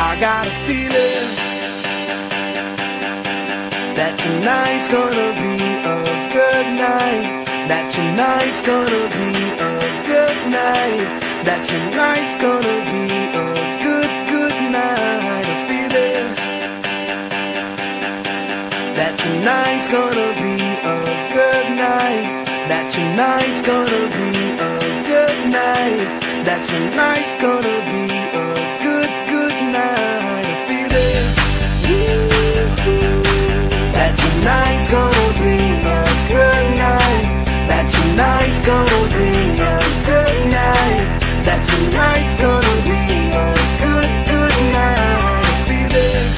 I got a feeling that tonight's gonna be a good night. That tonight's gonna be a good night. That tonight's gonna be a good night. A feeling that tonight's gonna be a good night. That tonight's gonna be a good night. That tonight's gonna be a good night. A feeling that tonight's gonna be a good night. That tonight's gonna be a good night. That tonight's gonna be a good night. A feeling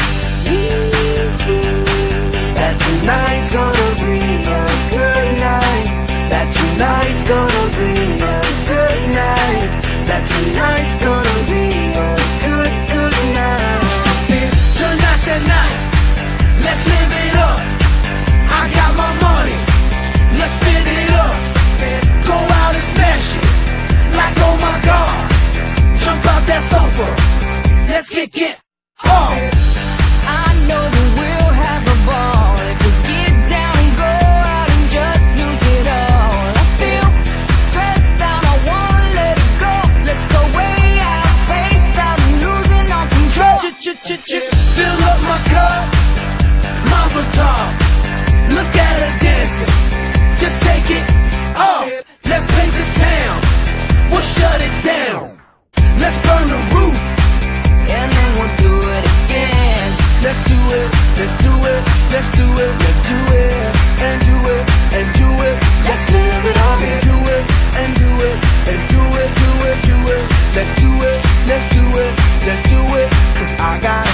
that tonight's gonna be a good night. That tonight's gonna be a good night. That tonight's gonna be a good night. Tonight's the night. Let's live it up. I got my money. Let's spin it up. Go out and smash it. Like oh my God. Jump out that sofa. Let's get off. I know that we'll have a ball if we get down and go out and just lose it all. I feel stressed out, I wanna let it go. Let's go way out, spaced out, and losing all control. Fill up my cup, Mazel tov. Look at her dancing, just take it off. Let's paint the town, we'll shut it down. Let's burn the roof, And then we'll do it again. let's do it, let's do it, let's do it, let's do it, and do it, and do it. Let's live it up and do it, and do it, and do it, do it, do it. Let's do it, let's do it, let's do it. 'Cause I got